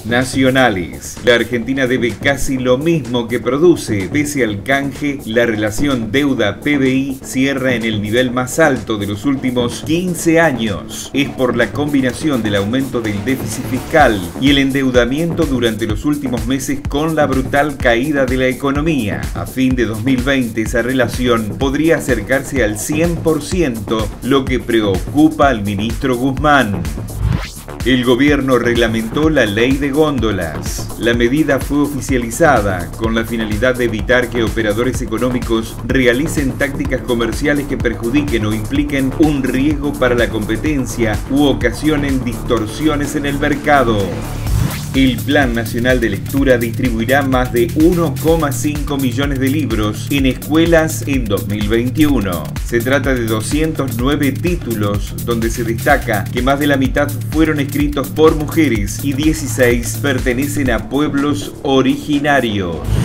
nacionales. La Argentina debe casi lo mismo que produce. Pese al canje, la relación deuda-PBI cierra en el nivel más alto de los últimos 15 años. Es por la combinación del aumento del déficit fiscal y el endeudamiento durante los últimos meses con la brutal caída de la economía. A fin de 2020 esa relación podría acercarse al 100%, lo que preocupa al ministro Guzmán. El gobierno reglamentó la ley de góndolas. La medida fue oficializada con la finalidad de evitar que operadores económicos realicen tácticas comerciales que perjudiquen o impliquen un riesgo para la competencia u ocasionen distorsiones en el mercado. El Plan Nacional de Lectura distribuirá más de 1,5 millones de libros en escuelas en 2021. Se trata de 209 títulos, donde se destaca que más de la mitad fueron escritos por mujeres y 16 pertenecen a pueblos originarios.